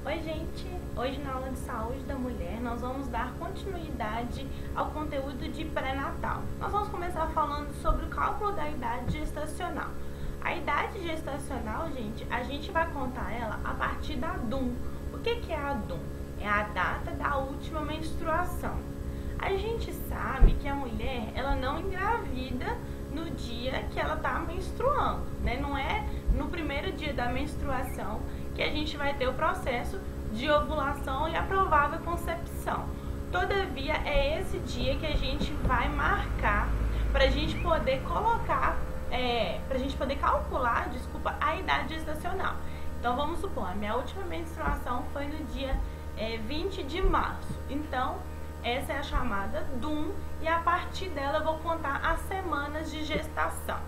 Oi gente, hoje na aula de saúde da mulher nós vamos dar continuidade ao conteúdo de pré-natal. Nós vamos começar falando sobre o cálculo da idade gestacional. A idade gestacional, gente, a gente vai contar ela a partir da DUM. O que é a DUM? É a data da última menstruação. A gente sabe que a mulher, ela não engravida no dia que ela está menstruando, né? Não é no primeiro dia da menstruação que a gente vai ter o processo de ovulação e a provável concepção. Todavia, é esse dia que a gente vai marcar para a gente poder colocar, para a gente poder calcular, a idade gestacional. Então, vamos supor, a minha última menstruação foi no dia 20 de março. Então, essa é a chamada DUM e a partir dela eu vou contar as semanas de gestação.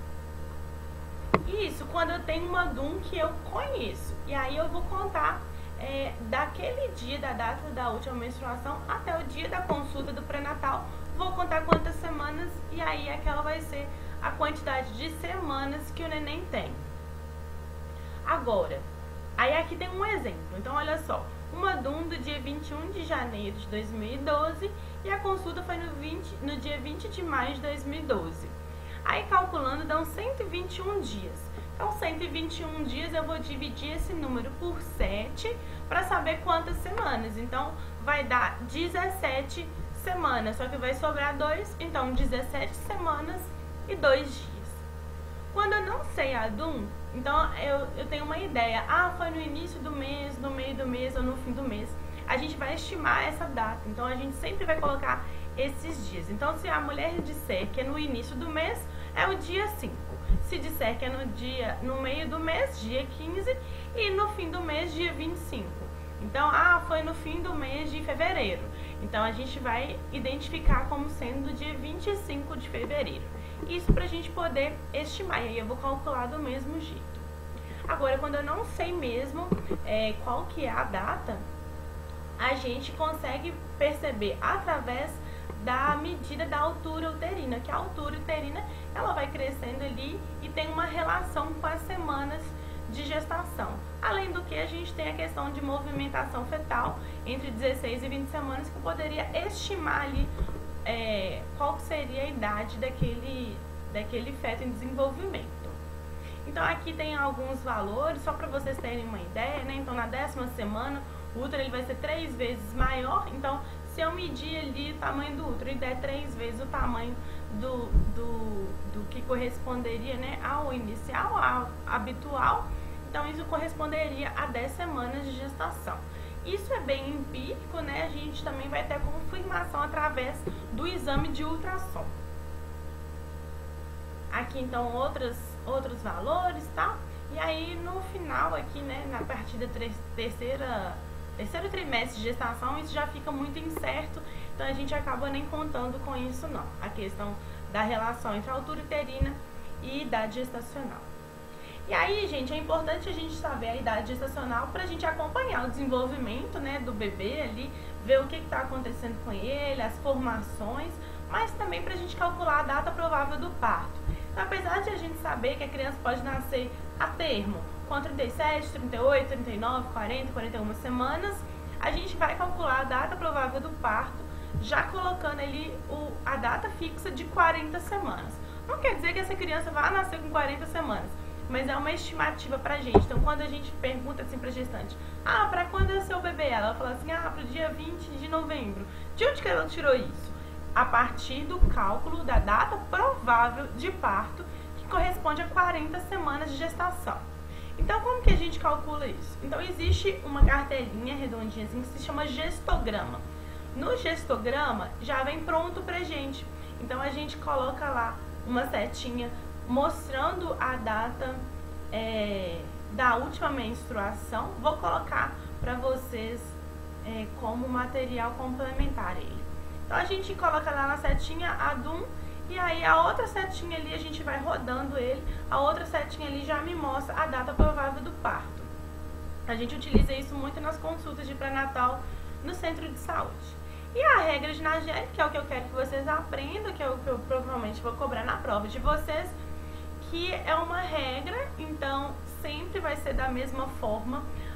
Isso, quando eu tenho uma DUM que eu conheço. E aí eu vou contar daquele dia, da data da última menstruação até o dia da consulta do pré-natal. Vou contar quantas semanas e aí aquela vai ser a quantidade de semanas que o neném tem. Agora, aí aqui tem um exemplo. Então, olha só. Uma DUM do dia 21 de janeiro de 2012 e a consulta foi no dia 20 de maio de 2012. Aí, calculando, dão 121 dias. Então, 121 dias eu vou dividir esse número por 7 para saber quantas semanas. Então, vai dar 17 semanas, só que vai sobrar 2, então 17 semanas e 2 dias. Quando eu não sei a DUM, então eu tenho uma ideia. Ah, foi no início do mês, no meio do mês ou no fim do mês. A gente vai estimar essa data. Então, a gente sempre vai colocar esses dias. Então, se a mulher disser que é no início do mês, é o dia 5. Se disser que é no meio do mês, dia 15. E no fim do mês, dia 25. Então, foi no fim do mês de fevereiro. Então, a gente vai identificar como sendo do dia 25 de fevereiro. Isso para a gente poder estimar, e aí eu vou calcular do mesmo jeito. Agora, quando eu não sei mesmo qual que é a data, a gente consegue perceber através da medida da altura uterina, que a altura uterina ela vai crescendo ali e tem uma relação com as semanas de gestação. Além do que, a gente tem a questão de movimentação fetal entre 16 e 20 semanas, que eu poderia estimar ali qual seria a idade daquele feto em desenvolvimento. Então, aqui tem alguns valores, só para vocês terem uma ideia, né? Então, na 10ª semana, o útero ele vai ser 3 vezes maior. Então, se eu medir ali o tamanho do útero e der 3 vezes o tamanho do que corresponderia, né, ao inicial, ao habitual, então isso corresponderia a 10 semanas de gestação. Isso é bem empírico, né? A gente também vai ter confirmação através do exame de ultrassom. Aqui, então, outros valores, tá? E aí, no final aqui, né, na partir da terceiro trimestre de gestação, isso já fica muito incerto, então a gente acaba nem contando com isso, não. A questão da relação entre a altura uterina e idade gestacional. E aí, gente, é importante a gente saber a idade gestacional para a gente acompanhar o desenvolvimento, né, do bebê ali, ver o que está acontecendo com ele, as formações, mas também para a gente calcular a data provável do parto. Então, apesar de a gente saber que a criança pode nascer a termo, com 37, 38, 39, 40, 41 semanas, a gente vai calcular a data provável do parto, já colocando ali a data fixa de 40 semanas. Não quer dizer que essa criança vai nascer com 40 semanas, mas é uma estimativa pra gente. Então, quando a gente pergunta assim pra gestante, pra quando é seu bebê? Ela fala assim, pro dia 20 de novembro. De onde que ela tirou isso? A partir do cálculo da data provável de parto, que corresponde a 40 semanas de gestação. Então, como que a gente calcula isso? Então, existe uma cartelinha redondinha assim, que se chama gestograma. No gestograma, já vem pronto pra gente. Então, a gente coloca lá uma setinha mostrando a data da última menstruação. Vou colocar para vocês como material complementar ele. Então, a gente coloca lá na setinha a DUM e aí a outra setinha ali a gente vai rodando ele. A outra setinha ali já me mostra a data provável do parto. A gente utiliza isso muito nas consultas de pré-natal no centro de saúde. E a regra de Nagelli, que é o que eu quero que vocês aprendam, que é o que eu provavelmente vou cobrar na prova de vocês, que é uma regra, então sempre vai ser da mesma forma.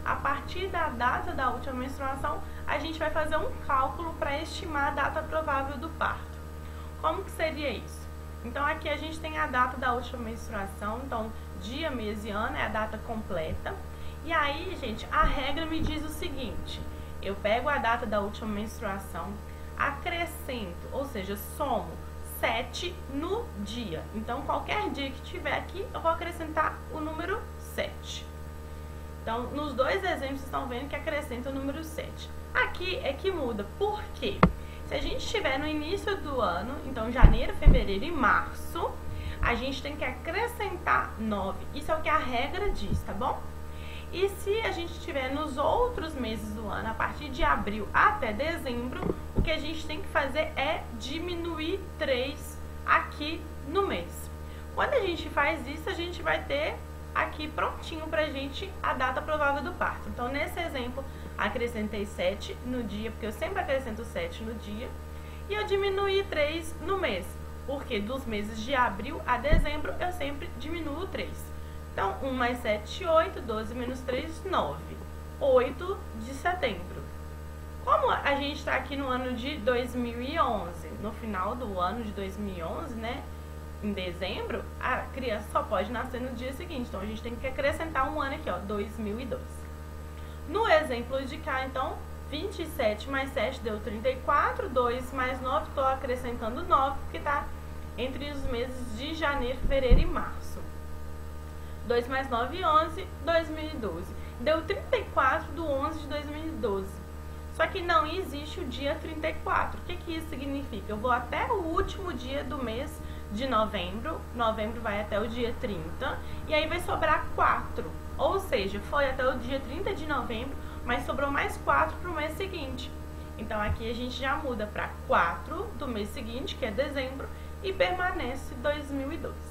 a partir da data da última menstruação, a gente vai fazer um cálculo para estimar a data provável do parto. Como que seria isso? Então aqui a gente tem a data da última menstruação, então dia, mês e ano é a data completa. E aí, gente, a regra me diz o seguinte: eu pego a data da última menstruação, acrescento, ou seja, somo 7 no dia. Então, qualquer dia que tiver aqui, eu vou acrescentar o número 7. Então, nos dois exemplos, vocês estão vendo que acrescenta o número 7. Aqui é que muda. Por quê? Se a gente estiver no início do ano, então janeiro, fevereiro e março, a gente tem que acrescentar 9. Isso é o que a regra diz, tá bom? E se a gente estiver nos outros meses do ano, a partir de abril até dezembro, o que a gente tem que fazer é diminuir 3 aqui no mês. Quando a gente faz isso, a gente vai ter aqui prontinho pra gente a data provável do parto. Então, nesse exemplo, acrescentei 7 no dia, porque eu sempre acrescento 7 no dia, e eu diminuí 3 no mês, porque dos meses de abril a dezembro eu sempre diminuo 3. Então, 1 mais 7, 8, 12 menos 3, 9. 8 de setembro. Como a gente está aqui no ano de 2011, no final do ano de 2011, né, em dezembro, a criança só pode nascer no dia seguinte. Então, a gente tem que acrescentar um ano aqui, ó, 2012. No exemplo de cá, então, 27 mais 7 deu 34, 2 mais 9, estou acrescentando 9, porque está entre os meses de janeiro, fevereiro e março. 2 mais 9, 11, 2012. Deu 34 do 11 de 2012. Só que não existe o dia 34. O que isso significa? Eu vou até o último dia do mês de novembro. Novembro vai até o dia 30. E aí vai sobrar 4. Ou seja, foi até o dia 30 de novembro, mas sobrou mais 4 para o mês seguinte. Então aqui a gente já muda para 4 do mês seguinte, que é dezembro, e permanece 2012.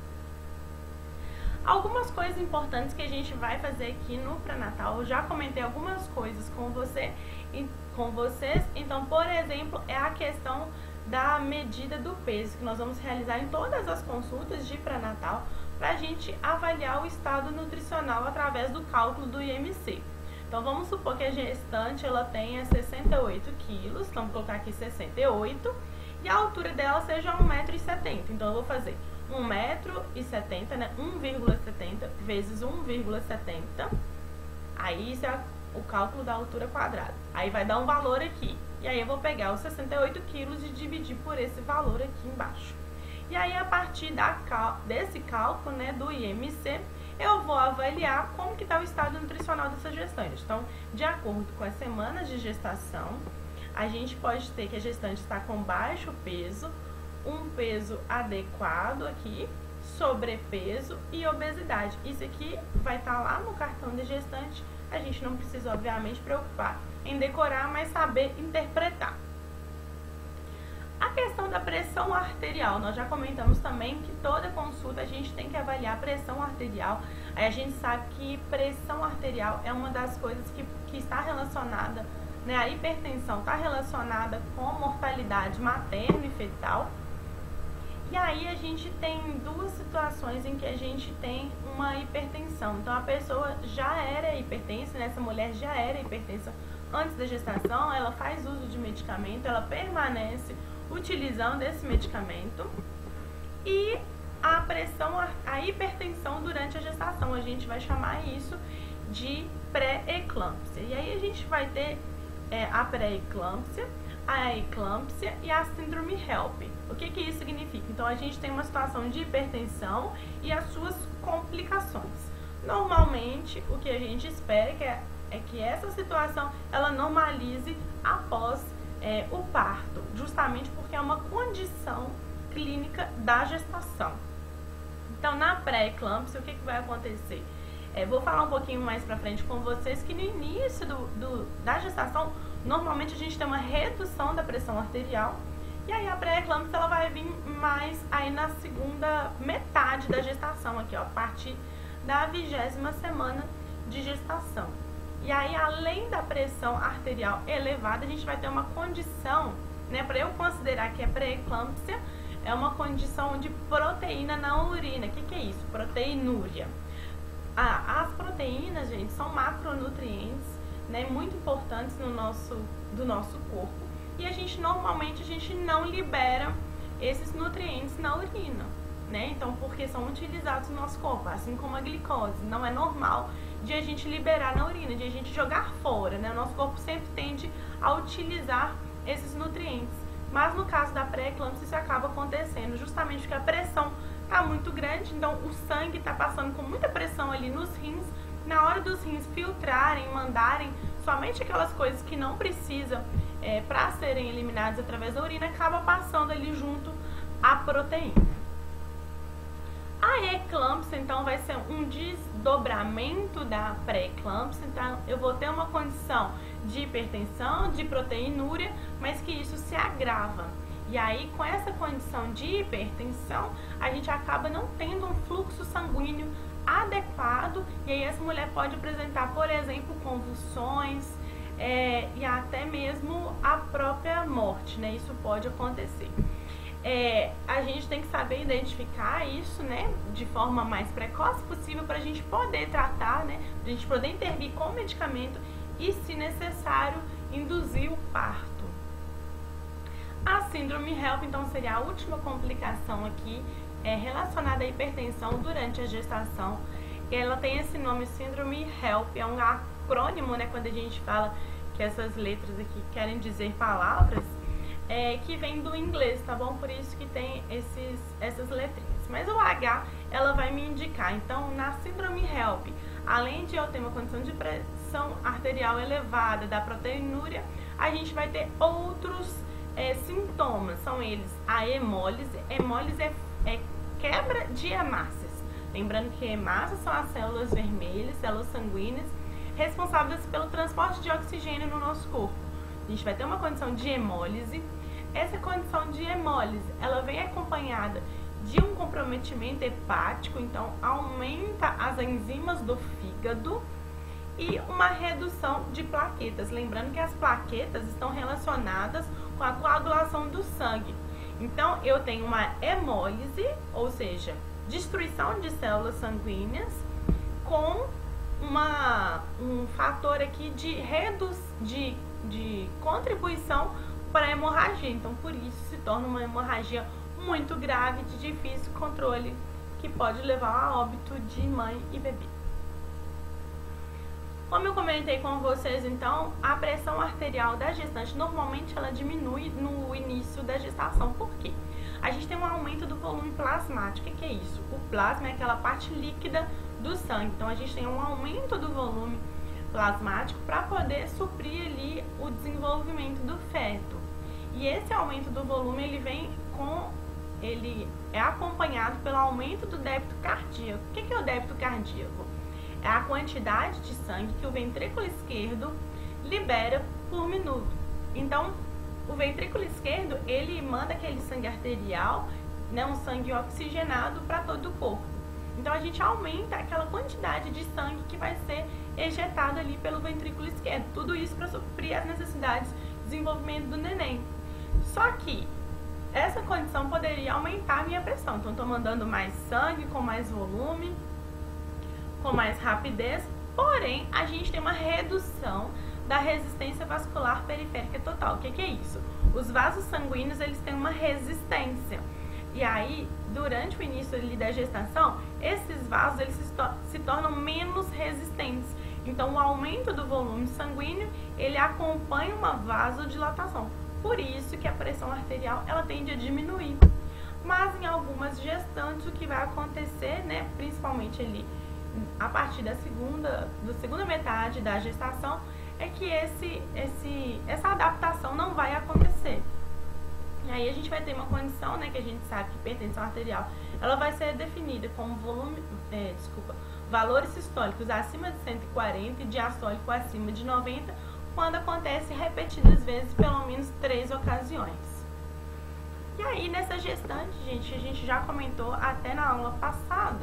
Algumas coisas importantes que a gente vai fazer aqui no pré-natal, eu já comentei algumas coisas com vocês. Então, por exemplo, é a questão da medida do peso, que nós vamos realizar em todas as consultas de pré-natal, para a gente avaliar o estado nutricional através do cálculo do IMC. Então, vamos supor que a gestante ela tenha 68 quilos, então vou colocar aqui 68, e a altura dela seja 1,70 m. Então, eu vou fazer 1,70 m, né? 1,70 vezes 1,70. Aí isso é o cálculo da altura quadrada. Aí vai dar um valor aqui. E aí eu vou pegar os 68 quilos e dividir por esse valor aqui embaixo. E aí a partir desse cálculo, né, do IMC, eu vou avaliar como que está o estado nutricional dessa gestante. Então, de acordo com as semanas de gestação, a gente pode ter que a gestante está com baixo peso, um peso adequado aqui, sobrepeso e obesidade. Isso aqui vai estar lá no cartão de gestante. A gente não precisa, obviamente, preocupar em decorar, mas saber interpretar. A questão da pressão arterial, nós já comentamos também que toda consulta a gente tem que avaliar a pressão arterial. Aí a gente sabe que pressão arterial é uma das coisas que está relacionada, né, a hipertensão está relacionada com mortalidade materna e fetal. E aí a gente tem duas situações em que a gente tem uma hipertensão. Então a pessoa já era hipertensa, né? Essa mulher já era hipertensa antes da gestação, ela faz uso de medicamento, ela permanece utilizando esse medicamento. E a hipertensão durante a gestação, a gente vai chamar isso de pré-eclâmpsia. E aí a gente vai ter a pré-eclâmpsia, a eclâmpsia e a síndrome HELP. O que isso significa? Então, a gente tem uma situação de hipertensão e as suas complicações. Normalmente, o que a gente espera é que essa situação ela normalize após o parto, justamente porque é uma condição clínica da gestação. Então, na pré-eclâmpsia, o que vai acontecer? Vou falar um pouquinho mais pra frente com vocês que no início da gestação, normalmente a gente tem uma redução da pressão arterial. E aí a pré-eclâmpsia ela vai vir mais aí na segunda metade da gestação, aqui ó, a partir da 20ª semana de gestação. E aí, além da pressão arterial elevada, a gente vai ter uma condição, né, para eu considerar que é pré-eclâmpsia, é uma condição de proteína na urina. O que é isso? Proteinúria. as proteínas, gente, são macronutrientes, né, muito importantes do nosso corpo, e normalmente a gente não libera esses nutrientes na urina, né? Então, porque são utilizados no nosso corpo, assim como a glicose. Não é normal de a gente liberar na urina, de a gente jogar fora, né? O nosso corpo sempre tende a utilizar esses nutrientes. Mas no caso da pré-eclâmpsia, isso acaba acontecendo justamente porque a pressão está muito grande, então o sangue está passando com muita pressão ali nos rins. Na hora dos rins filtrarem, mandarem somente aquelas coisas que não precisam para serem eliminadas através da urina, acaba passando ali junto a proteína. A eclâmpsia, então, vai ser um desdobramento da pré-eclâmpsia. Então, eu vou ter uma condição de hipertensão, de proteinúria, mas que isso se agrava. E aí, com essa condição de hipertensão, a gente acaba não tendo um fluxo sanguíneo adequado, e aí essa mulher pode apresentar, por exemplo, convulsões, e até mesmo a própria morte, né? Isso pode acontecer. A gente tem que saber identificar isso, né, de forma mais precoce possível para a gente poder tratar, né, para a gente poder intervir com medicamento e, se necessário, induzir o parto. A síndrome HELP, então, seria a última complicação aqui relacionada à hipertensão durante a gestação. Ela tem esse nome, síndrome HELP, é um acrônimo, né, quando a gente fala que essas letras aqui querem dizer palavras, que vem do inglês, tá bom? Por isso que tem essas letrinhas. Mas o H, ela vai me indicar. Então, na síndrome HELP, além de eu ter uma condição de pressão arterial elevada, da proteinúria, a gente vai ter outros sintomas. São eles a hemólise. Hemólise é quebra de hemácias. Lembrando que hemácias são as células vermelhas, células sanguíneas, responsáveis pelo transporte de oxigênio no nosso corpo. A gente vai ter uma condição de hemólise. Essa condição de hemólise, ela vem acompanhada de um comprometimento hepático, então aumenta as enzimas do fígado e uma redução de plaquetas. Lembrando que as plaquetas estão relacionadas com a coagulação do sangue. Então, eu tenho uma hemólise, ou seja, destruição de células sanguíneas, com um fator aqui de contribuição para a hemorragia. Então, por isso se torna uma hemorragia muito grave, de difícil controle, que pode levar a óbito de mãe e bebê. Como eu comentei com vocês, então, a pressão arterial da gestante, normalmente ela diminui no início da gestação. Por quê? A gente tem um aumento do volume plasmático. O que é isso? O plasma é aquela parte líquida do sangue. Então, a gente tem um aumento do volume plasmático para poder suprir ali o desenvolvimento do feto. E esse aumento do volume, ele é acompanhado pelo aumento do débito cardíaco. O que é o débito cardíaco? É a quantidade de sangue que o ventrículo esquerdo libera por minuto. Então, o ventrículo esquerdo, ele manda aquele sangue arterial, né, um sangue oxigenado para todo o corpo. Então, a gente aumenta aquela quantidade de sangue que vai ser ejetado ali pelo ventrículo esquerdo. Tudo isso para suprir as necessidades de desenvolvimento do neném. Só que essa condição poderia aumentar a minha pressão. Então, estou mandando mais sangue, com mais volume, com mais rapidez, porém, a gente tem uma redução da resistência vascular periférica total. O que é isso? Os vasos sanguíneos, eles têm uma resistência. E aí, durante o início ali da gestação, esses vasos, eles se tornam menos resistentes. Então, o aumento do volume sanguíneo, ele acompanha uma vasodilatação. Por isso que a pressão arterial, ela tende a diminuir. Mas em algumas gestantes, o que vai acontecer, né, principalmente ali a partir da segunda metade da gestação, é que essa adaptação não vai acontecer. E aí a gente vai ter uma condição, né, que a gente sabe que hipertensão arterial, ela vai ser definida como valores sistólicos acima de 140 e diastólico acima de 90, quando acontece repetidas vezes, pelo menos 3 ocasiões. E aí nessa gestante, gente, a gente já comentou até na aula passada,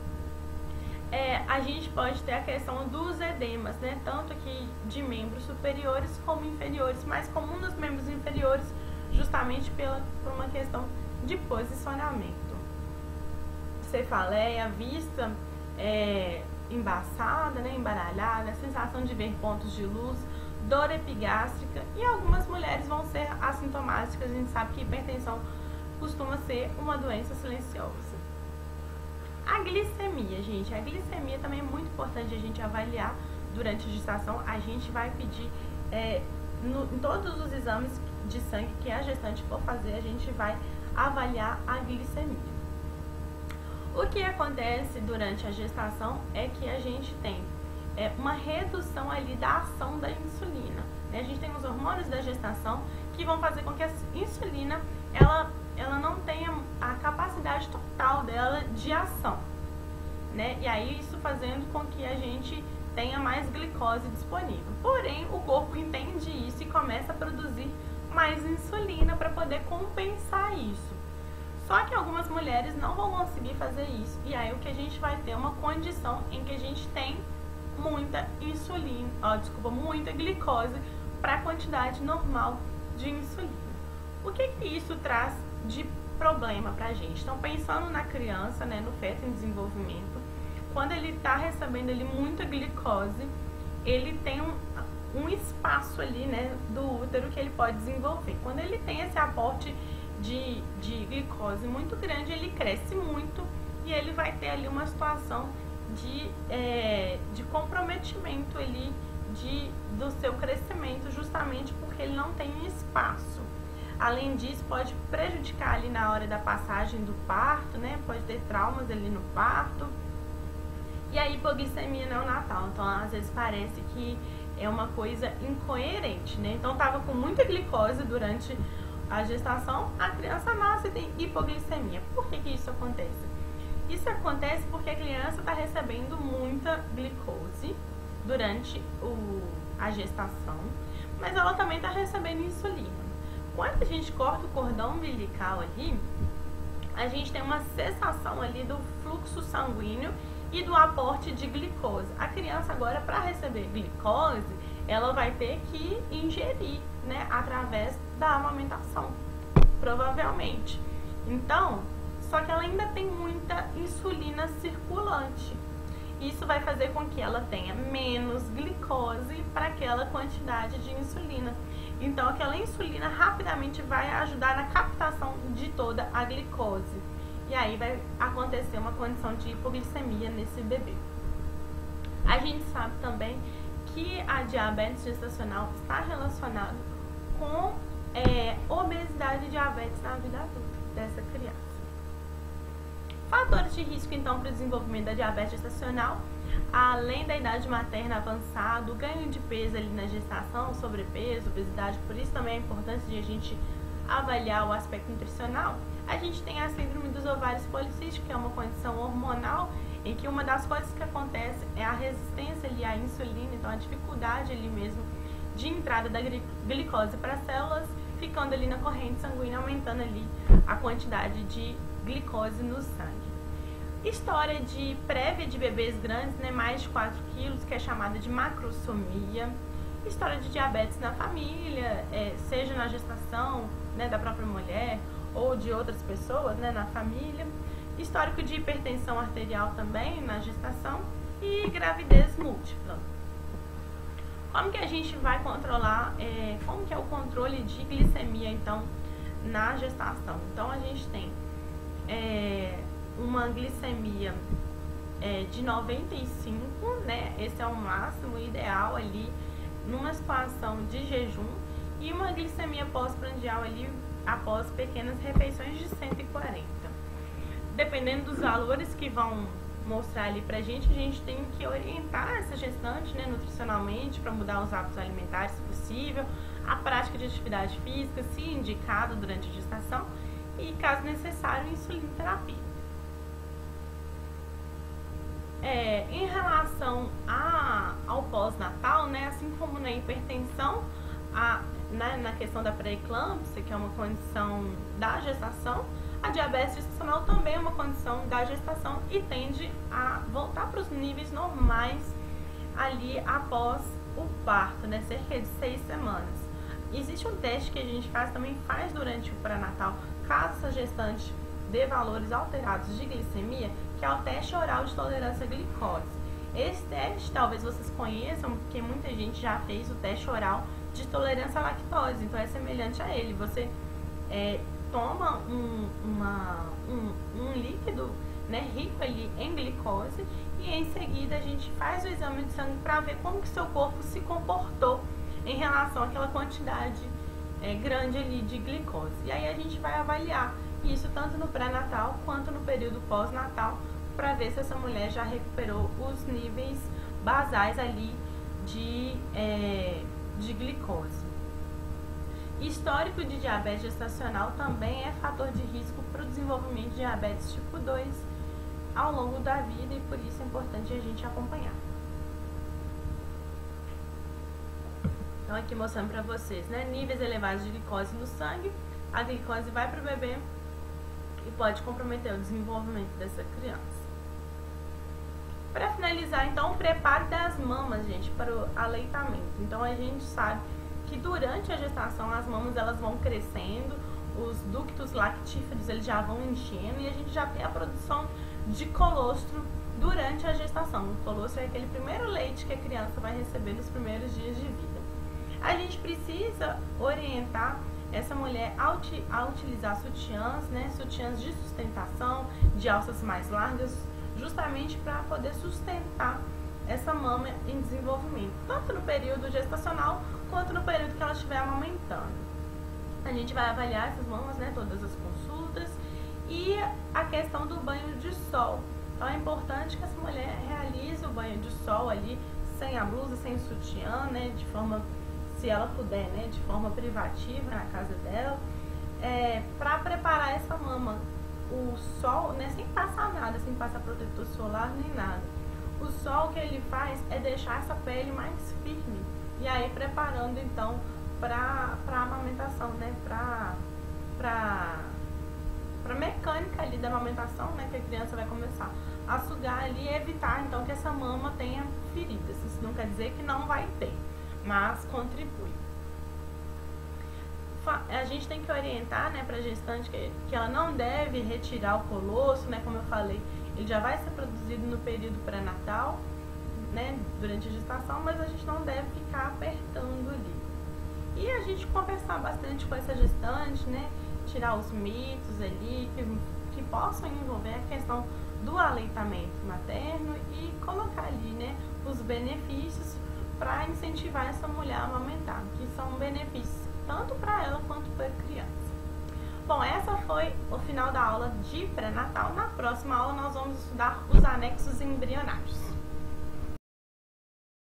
a gente pode ter a questão dos edemas, né? Tanto aqui de membros superiores como inferiores, mais comum nos membros inferiores, justamente por uma questão de posicionamento. Cefaleia, vista embaçada, né, embaralhada, sensação de ver pontos de luz, dor epigástrica, e algumas mulheres vão ser assintomáticas. A gente sabe que hipertensão costuma ser uma doença silenciosa. A glicemia, gente, a glicemia também é muito importante a gente avaliar durante a gestação. A gente vai pedir em todos os exames de sangue que a gestante for fazer, a gente vai avaliar a glicemia. O que acontece durante a gestação é que a gente tem uma redução ali da ação da insulina, né? A gente tem os hormônios da gestação que vão fazer com que a insulina ela não tenha a capacidade total dela de ação, né? E aí isso fazendo com que a gente tenha mais glicose disponível. Porém, o corpo entende isso e começa a produzir mais insulina para poder compensar isso. Só que algumas mulheres não vão conseguir fazer isso. E aí o que a gente vai ter é uma condição em que a gente tem muita insulina, muita glicose para a quantidade normal de insulina. O que isso traz de problema pra gente? Então, pensando na criança, né, no feto em desenvolvimento, quando ele está recebendo ali muita glicose, ele tem um espaço ali, né, do útero que ele pode desenvolver. Quando ele tem esse aporte de glicose muito grande, ele cresce muito e ele vai ter ali uma situação de comprometimento ali do seu crescimento, justamente porque ele não tem espaço. Além disso, pode prejudicar ali na hora da passagem do parto, né? Pode ter traumas ali no parto. E a hipoglicemia neonatal. Então, às vezes parece que é uma coisa incoerente, né? Então, tava com muita glicose durante a gestação, a criança nasce e tem hipoglicemia. Por que isso acontece? Isso acontece porque a criança está recebendo muita glicose durante a gestação, mas ela também está recebendo insulina. Quando a gente corta o cordão umbilical ali, a gente tem uma cessação ali do fluxo sanguíneo e do aporte de glicose. A criança agora, para receber glicose, ela vai ter que ingerir, né, através da amamentação, provavelmente. Então, só que ela ainda tem muita insulina circulante. Isso vai fazer com que ela tenha menos glicose para aquela quantidade de insulina. Então, aquela insulina rapidamente vai ajudar na captação de toda a glicose. E aí vai acontecer uma condição de hipoglicemia nesse bebê. A gente sabe também que a diabetes gestacional está relacionada com obesidade e diabetes na vida adulta dessa criança. Fatores de risco, então, para o desenvolvimento da diabetes gestacional, além da idade materna avançada, o ganho de peso ali na gestação, sobrepeso, obesidade, por isso também é importante de a gente avaliar o aspecto nutricional. A gente tem a síndrome dos ovários policísticos, que é uma condição hormonal, em que uma das coisas que acontece é a resistência ali à insulina, então a dificuldade ali mesmo de entrada da glicose para as células, ficando ali na corrente sanguínea, aumentando ali a quantidade de glicose no sangue. História de prévia de bebês grandes, né, mais de 4 quilos, que é chamada de macrosomia. História de diabetes na família, seja na gestação, né, da própria mulher ou de outras pessoas, né, na família. Histórico de hipertensão arterial também na gestação e gravidez múltipla. Como que a gente vai controlar, como que é o controle de glicemia, então, na gestação? Então, a gente tem uma glicemia de 95, né? Esse é o máximo ideal ali numa situação de jejum, e uma glicemia pós-prandial ali após pequenas refeições de 140. Dependendo dos valores que vão mostrar ali pra gente, a gente tem que orientar essa gestante, né, nutricionalmente, para mudar os hábitos alimentares, se possível, a prática de atividade física, se indicado durante a gestação, e, caso necessário, insulinoterapia. Em relação ao pós-natal, né, assim como na hipertensão, na questão da pré-eclâmpsia, que é uma condição da gestação, a diabetes gestacional também é uma condição da gestação e tende a voltar para os níveis normais ali após o parto, né, cerca de 6 semanas. Existe um teste que a gente faz durante o pré-natal, caso essa gestante dê valores alterados de glicemia, que é o teste oral de tolerância à glicose. Esse teste, talvez vocês conheçam, porque muita gente já fez o teste oral de tolerância à lactose, então é semelhante a ele. Você toma um líquido, né, rico ali em glicose, e em seguida a gente faz o exame de sangue para ver como que seu corpo se comportou em relação àquela quantidade grande ali de glicose. E aí a gente vai avaliar isso tanto no pré-natal quanto no período pós-natal, para ver se essa mulher já recuperou os níveis basais ali de glicose. Histórico de diabetes gestacional também é fator de risco para o desenvolvimento de diabetes tipo 2 ao longo da vida, e por isso é importante a gente acompanhar. Então aqui mostrando para vocês, né, níveis elevados de glicose no sangue. A glicose vai para o bebê e pode comprometer o desenvolvimento dessa criança. Para finalizar, então, o preparo das mamas, gente, para o aleitamento. Então a gente sabe que durante a gestação as mamas elas vão crescendo, os ductos lactíferos eles já vão enchendo, e a gente já tem a produção de colostro durante a gestação. O colostro é aquele primeiro leite que a criança vai receber nos primeiros dias de vida. A gente precisa orientar essa mulher a utilizar sutiãs, né, sutiãs de sustentação, de alças mais largas, justamente para poder sustentar essa mama em desenvolvimento, tanto no período gestacional quanto no período que ela estiver amamentando. A gente vai avaliar essas mamas, né, todas as consultas, e a questão do banho de sol. Então é importante que essa mulher realize o banho de sol ali, sem a blusa, sem o sutiã, né, de forma, se ela puder, né, de forma privativa na casa dela, para preparar essa mama. O sol, né, sem passar nada, sem passar protetor solar nem nada. O sol que ele faz é deixar essa pele mais firme, e aí preparando então para a amamentação, né, para mecânica ali da amamentação, né, que a criança vai começar a sugar ali, e evitar então que essa mama tenha feridas. Isso não quer dizer que não vai ter, mas contribui. A gente tem que orientar, né, para a gestante que ela não deve retirar o colostro, né, como eu falei, ele já vai ser produzido no período pré-natal, né, durante a gestação, mas a gente não deve ficar apertando ali. E a gente conversar bastante com essa gestante, né, tirar os mitos ali que possam envolver a questão do aleitamento materno, e colocar ali, né, os benefícios para incentivar essa mulher a amamentar, que são benefícios tanto para ela quanto para a criança. Bom, essa foi o final da aula de pré-natal. Na próxima aula nós vamos estudar os anexos embrionários.